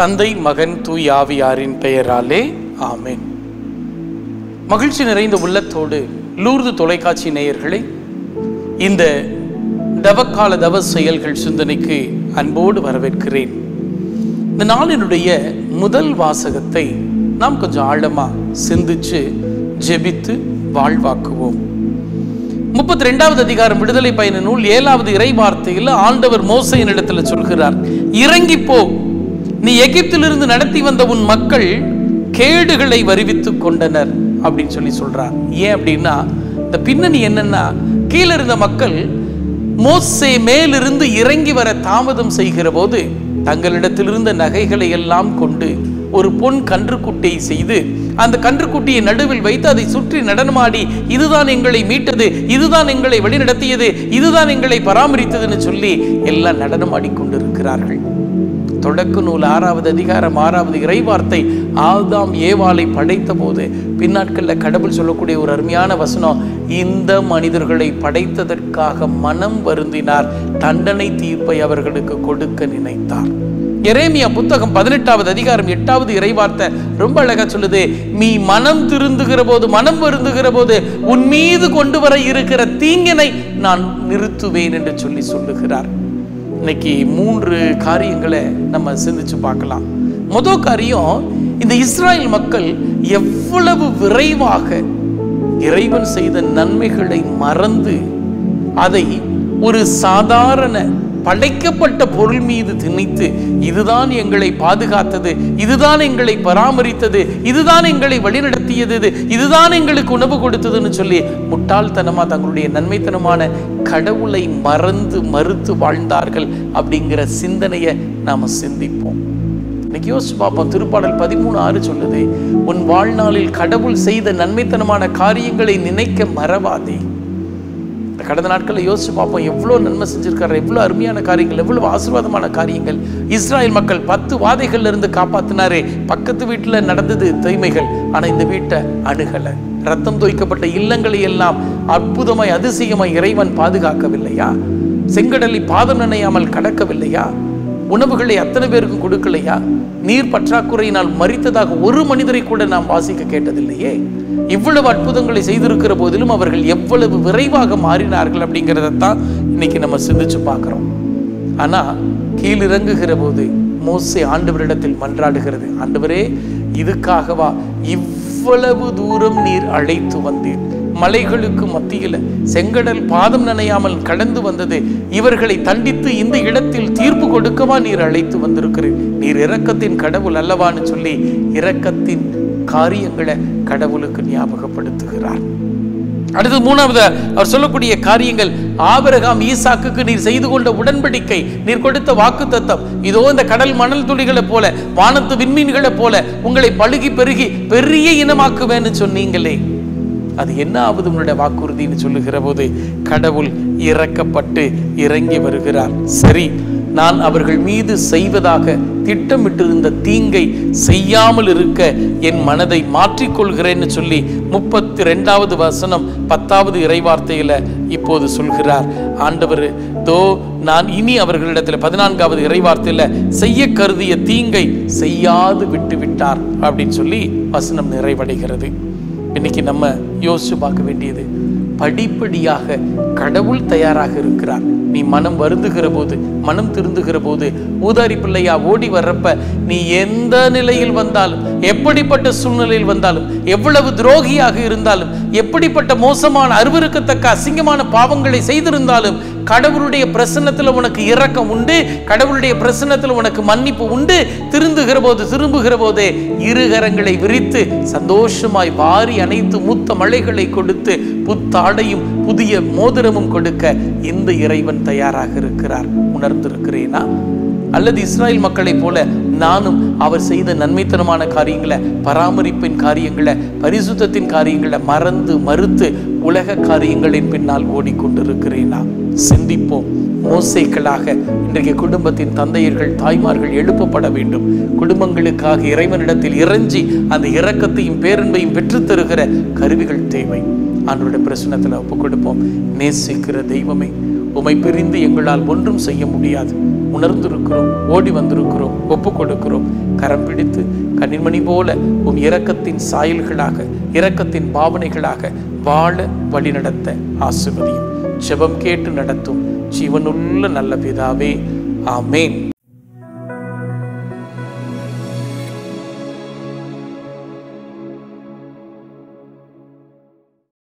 தந்தை, மகன், தூய் ஆவியாரின் பெயராலே ஆமென். மகிழ்ச்சி நிறைந்த உள்ளத்தோடு லூர்து தொலைக்காட்சி நேயர்களை இந்த தவக்கால தவ செயல்கள் சிந்தனைக்கு அன்போடு வரவேற்கிறேன். இந்த நாளினுடைய முதல் வாசகத்தை நாம் கொஞ்சம் ஆழமா சிந்திச்சு ஜெபித்து வாழ்வாக்குவோம். 32வது அதிகாரம் விடுதலை பயண நூல் 7வது இறை வார்த்தையில் ஆண்டவர் மோசேயின் இடத்துல சொல்கிறார், இறங்கி போ, நீ எகிப்திலிருந்து நடத்தி வந்த உன் மக்கள் கேடுகளை வருவித்துக் கொண்டனர் அப்படின்னு சொல்லி சொல்றார். ஏன் அப்படின்னா இந்த பின்னணி என்னன்னா, கீழே இருந்த மக்கள் மோசே மேலிருந்து இறங்கி வர தாமதம் செய்கிற போது தங்களிடத்திலிருந்த நகைகளை எல்லாம் கொண்டு ஒரு பொன் கன்றுக்குட்டியை செய்து அந்த கன்றுக்குட்டியை நடுவில் வைத்து அதை சுற்றி நடனமாடி, இதுதான் எங்களை மீட்டது, இதுதான் எங்களை வழிநடத்தியது, இதுதான் எங்களை பராமரித்ததுன்னு சொல்லி எல்லாம் நடனமாடி கொண்டிருக்கிறார்கள். தொடக்க நூல் 6வது அதிகாரம் 6வது இறைவார்த்தை ஆதாம் ஏவாளை படைத்த போது பின்னாட்களில் கடவுள் சொல்லக்கூடிய ஒரு அருமையான வசனம், இந்த மனிதர்களை படைத்ததற்காக மனம் வருந்தினார், தண்டனை தீர்ப்பை அவர்களுக்கு கொடுக்க நினைத்தார். எரேமியா புத்தகம் 18வது அதிகாரம் 8வது இறைவார்த்தை ரொம்ப அழகா சொல்லுது, நீ மனம் திருந்துகிற போது, மனம் வருந்துகிற போது உன் மீது கொண்டு வர இருக்கிற தீங்கினை நான் நிறுத்துவேன் என்று சொல்லி சொல்லுகிறார். இன்னைக்கு 3 காரியங்களை நம்ம சிந்திச்சு பார்க்கலாம். முதல் காரியம், இந்த இஸ்ராயல் மக்கள் எவ்வளவு விரைவாக இறைவன் செய்த நன்மைகளை மறந்து அதை ஒரு சாதாரண படைக்கப்பட்ட பொருள் மீது திணித்து, இதுதான் எங்களை பாதுகாத்தது, இதுதான் எங்களை பராமரித்தது, இதுதான் எங்களை வழிநடத்தியது, இதுதான் எங்களுக்கு உணவு கொடுத்ததுன்னு சொல்லி முட்டாள்தனமா தங்களுடைய நன்மைத்தனமான கடவுளை மறுத்து வாழ்ந்தார்கள் அப்படிங்கிற சிந்தனையை நாம சிந்திப்போம். இன்னைக்கு யோசிச்சு பார்ப்போம். திருப்பாடல் 13:6 சொல்லுது, உன் வாழ்நாளில் கடவுள் செய்த நன்மைத்தனமான காரியங்களை நினைக்க மறவாதே. கடந்த நாட்களில் யோசிச்சு பார்ப்போம், எவ்வளோ நன்மை செஞ்சிருக்காரு, எவ்வளோ அருமையான காரியங்கள், எவ்வளவு ஆசீர்வாதமான காரியங்கள். இஸ்ராயல் மக்கள் 10 வாதைகள்ல இருந்து காப்பாத்தினாரே. பக்கத்து வீட்டில் நடந்தது தீமைகள், ஆனா இந்த வீட்டை அணுகலை. ரத்தம் தோய்க்கப்பட்ட இல்லங்களை எல்லாம் அற்புதமாய் அதிசயமாய் இறைவன் பாதுகாக்கவில்லையா? செங்கடலை பாதம் நனையாமல் கடக்கவில்லையா? உணவுகளை அத்தனை பேருக்கும் கொடுக்கலையா? நீர் பற்றாக்குறையினால் மரித்ததாக ஒரு மனிதரை கூட நாம் வாசிக்க கேட்டதில்லையே. இவ்வளவு அற்புதங்களை செய்திருக்கிற போதிலும் அவர்கள் எவ்வளவு விரைவாக மாறினார்கள் அப்படிங்கிறதான் இன்னைக்கு நம்ம சிந்திச்சு பார்க்கிறோம். ஆனா கீழிறங்குகிற போது மோசே ஆண்டவரிடத்தில் மன்றாடுகிறது, ஆண்டவரே, இதுக்காகவா இவ்வளவு தூரம் நீர் அழைத்து வந்தீர்? மலைகளுக்கு மத்தியில செங்கடல் பாதம் நனையாமல் கடந்து வந்தது, இவர்களை தண்டித்து இந்த இடத்தில் தீர்ப்பு கொடுக்கவா நீர் அழைத்து வந்திருக்கிறீர்? நீர் இரக்கத்தின் கடவுள் அல்லவான்னு சொல்லி இரக்கத்தின் காரியங்களை கடவுளுக்கு ஞாபகப்படுத்துகிறார். அடுத்து 3வது அவர் சொல்லக்கூடிய காரியங்கள், ஆபிரகாம் ஈசாக்குக்கு நீர் செய்து கொண்ட உடன்படிக்கை, நீர் கொடுத்த வாக்குத்தத்தம், இதோ இந்த கடல் மணல் துளிகளை போல, வானத்து விண்மீன்களை போல உங்களை பழுகி பெருகி பெரிய இனமாக்குவேன்னு சொன்னீங்களே, அது என்ன ஆகுது உன்னுடைய வாக்குறுதின்னு சொல்லுகிற போது கடவுள் இறக்கப்பட்டு இறங்கி வருகிறார். சரி, நான் அவர்கள் மீது செய்வதாக திட்டமிட்டிருந்த தீங்கை செய்யாமல் இருக்க என் மனதை மாற்றிக்கொள்கிறேன்னு சொல்லி 32வது வசனம் 10வது இறைவார்த்தையில இப்போது சொல்கிறார். ஆண்டவர் தோ நான் இனி அவர்களிடத்துல 14வது இறைவார்த்தையில செய்ய கருதிய தீங்கை செய்யாது விட்டு விட்டார் அப்படின்னு சொல்லி வசனம் நிறைவடைகிறது. இன்னைக்கு நம்ம யோசிச்சு பார்க்க வேண்டியது, படிப்படியாக கடவுள் தயாராக இருக்கிறார். நீ மனம் வருந்துகிற போது, மனம் திருந்துகிற போது, ஊதாரி பிள்ளையா ஓடி வர்றப்ப நீ எந்த நிலையில் வந்தாலும், எப்படிப்பட்ட சூழ்நிலையில் வந்தாலும், எவ்வளவு துரோகியாக இருந்தாலும், எப்படிப்பட்ட மோசமான அருவருக்கத்தக்க அசிங்கமான பாவங்களை செய்திருந்தாலும், கடவுளுடைய பிரசன்னத்தில் உனக்கு இரக்கம் உண்டு, கடவுளுடைய பிரசன்னத்தில் உனக்கு மன்னிப்பு உண்டு. திருந்துகிற போது, திரும்புகிற போதே இருகரங்களை விரித்து சந்தோஷமாய் வாரி அணைத்து மூத்த மழைகளை கொடுத்து புத்தாடையும் புதிய மோதிரமும் கொடுக்க இந்த இறைவன் தயாராக இருக்கிறார். உணர்ந்திருக்கிறேனா? அல்லது இஸ்ராயல் மக்களை போல நானும் அவர் செய்த நன்மைத்தனமான காரியங்களை, பராமரிப்பின் காரியங்களை, பரிசுத்தத்தின் காரியங்களை மறுத்து உலக காரியங்களின் பின்னால் ஓடிக்கொண்டிருக்கிறேனா? சிந்திப்போம். மோசேக்களாக இன்றைக்கு குடும்பத்தின் தந்தையர்கள், தாய்மார்கள் எழுப்பப்பட வேண்டும். குடும்பங்களுக்காக இறைவனிடத்தில் இறைஞ்சி அந்த இரக்கத்தையும் பேரன்பையும் பெற்றுத்தருகிற கருவிகள் தேவை. ஆண்டவருடைய பிரசன்னத்தில் ஒப்புக் கொடுப்போம். நேசிக்கிற தெய்வமே, உம்மை பிரிந்து எங்களால் ஒன்றும் செய்ய முடியாது. உணர்ந்திருக்கிறோம், ஓடி வந்திருக்கிறோம், ஒப்பு கொடுக்கிறோம். கரம் பிடித்து கண்ணின்மணி போல உம் இரக்கத்தின் சாயல்களாக, இரக்கத்தின் பாவனைகளாக வாழ வழி நடத்த ஆசீர்வதியும். ஜெபம் கேட்டு நடத்தும் ஜீவனுள்ள நல்ல பிதாவே, ஆமேன்.